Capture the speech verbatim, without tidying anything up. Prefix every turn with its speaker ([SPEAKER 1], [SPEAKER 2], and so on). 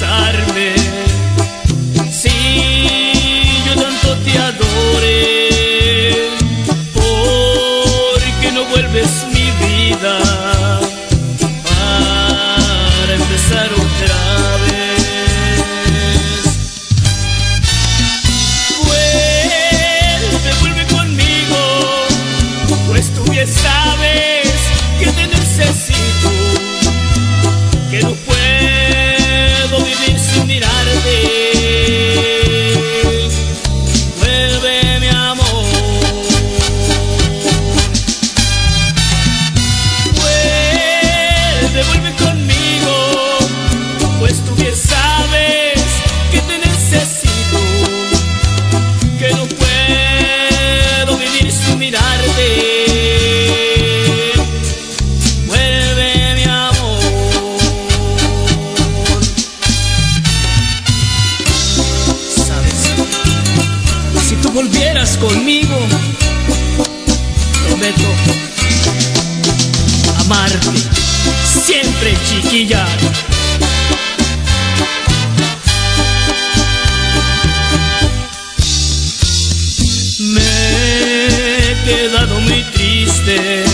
[SPEAKER 1] olvidarme. Si yo tanto te adoré, ¿por qué no vuelves mi vida para empezar otra vez? Vuelve, vuelve conmigo, pues tú bien sabes que te necesito, que no puedo vivir sin mirarte. Vuelve, mi amor, vuelve, vuelve conmigo, pues tú bien sabes que te necesito, que no puedo vivir sin mirarte. Volvieras conmigo, prometo amarte siempre, chiquilla. Me he quedado muy triste